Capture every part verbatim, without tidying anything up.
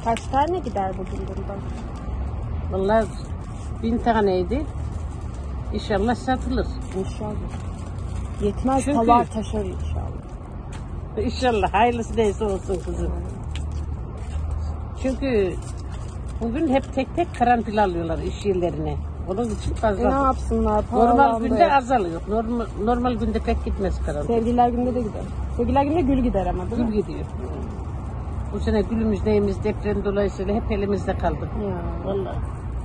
Kaç tane gider bugün bundan? Vallahi bin taneydi. İnşallah satılır. İnşallah. Yetmez, Çünkü- palar taşır inşallah. İnşallah hayırlısı neyse olsun kızım. Çünkü bugün hep tek tek karanfil alıyorlar iş yerlerine. Onun için E fazla. ne yapsınlar? Normal Pahalandı. günde azalıyor. Normal, normal günde pek gitmez karanfil. Sevgililer günde de gider. Sevgililer günde gül gider ama değil Gül mi? gidiyor. Bu sene gülümüz neyimiz deprem dolayısıyla hep elimizde kaldı. Ya. Vallahi.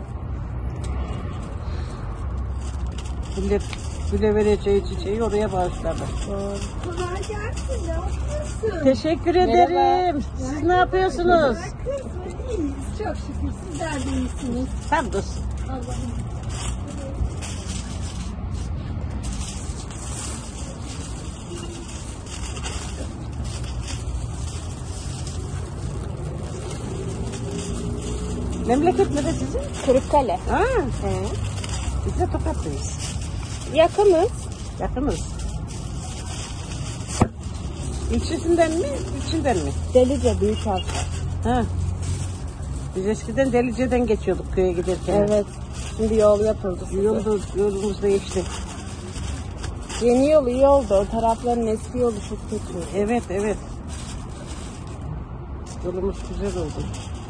Millet güle vereceği çiçeği oraya bağışladı. Doğru. Kolay gelsin. Ne yapıyorsun? Teşekkür ederim. Siz ne yapıyorsunuz? Kız, iyiyiz. Çok şükür sizler de iyisiniz. Hamdolsun. Allah'ım. Memleket neresi sizin? Kırıkkale. Ha, He. biz de Tokatlıyız. Yakınız. Yakınız. İlçesinden mi, içinden mi? Delice büyük harfler. Ha. Biz eskiden Delice'den geçiyorduk köye giderken. Evet. Şimdi yol yapıldı. size. Yolda, yolumuz değişti. Yeni yol iyi oldu. O tarafların eski yolu çok kötü. Evet, evet. Yolumuz güzel oldu.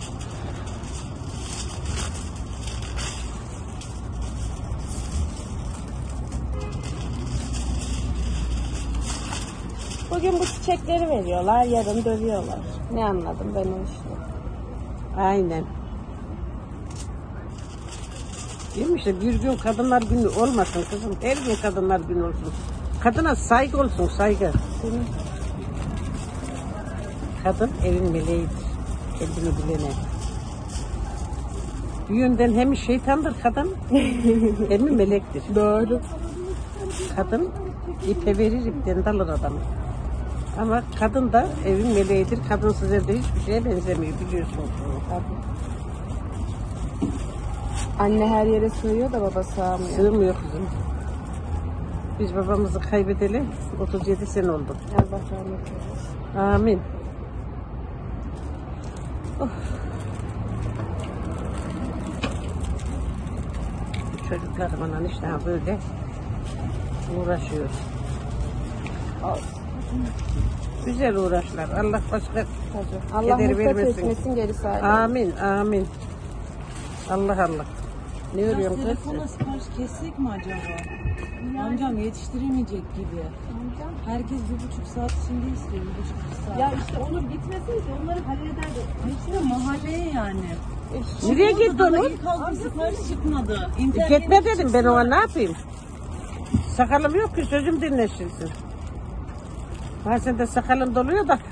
Bugün bu çiçekleri veriyorlar, yarın dövüyorlar. Ne anladım ben o işte. Aynen. Değil mi işte bir gün kadınlar günü olmasın kızım. Her gün kadınlar günü olsun. Kadına saygı olsun, saygı. Değil mi? Kadın evin meleğidir. Kendini bilene. Bir yönden hem şeytandır kadın hem de melektir. Doğru. Kadın ipe verir ipten dalır adamı. Ama kadın da evin meleğidir. Kadınsız evde hiçbir şeye benzemiyor biliyorsunuz. Tabii. Anne her yere sığıyor da baba sığamıyor. Sığmıyor kızım. Biz babamızı kaybedeli otuz yedi sene oldu. Allah rahmet eylesin. Amin. Of. Çocuklarımla işte böyle uğraşıyoruz. Olsun. Güzel uğraşlar. Allah başka Tabii. Allah kederi mutlaka vermesin. etmesin gerisi ayrı. Amin, amin. Allah Allah. Ne Biraz örüyorsun kız? telefona sipariş kessek mi acaba? Amcam yetiştiremeyecek gibi. Herkes bir buçuk saat içinde istiyor. Bir buçuk iki saat. Ya işte Onur gitmeseydi onları hallederdi. işte mahalleye yani. Nereye gitti Bana Onur? ilk aldığım sipariş çıkmadı. İnternet Gitme dedim ben ona ne yapayım? Sakalım yok ki sözüm dinleşirsin. Bazen de sakalım doluyor da.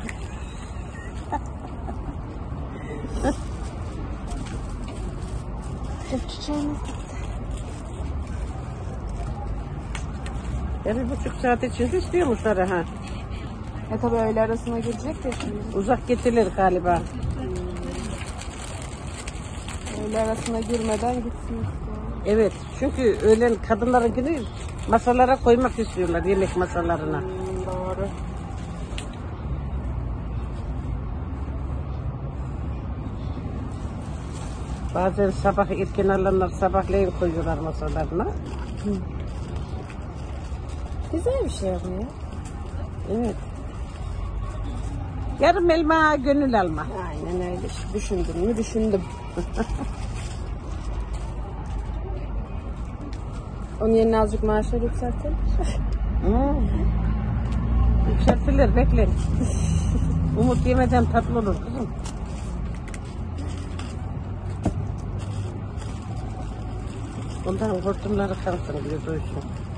Çiçeğimiz. Ya bir buçuk saat içinde istiyormuşlar ha. E tabii öğle arasına girecek de şimdi. Uzak getirir galiba. Öğle arasına girmeden gitsin istiyorum. Evet çünkü öğlen kadınlarınkini masalara koymak istiyorlar yemek masalarına. Hmm, doğru. Bazen sabah erken alanlar sabahleyin koyuyorlar masalarına. Güzel bir şey bu ya. Evet. Yarım elma gönül alma. Aynen öyle. Düşündüm mü düşündüm. Onun yerine azıcık maaşları yükseltelim. Hmm. Yükseltilir bekleyin. Umut yemeden tatlı olur kızım. Ondan hortumları kalsın diyor duysun.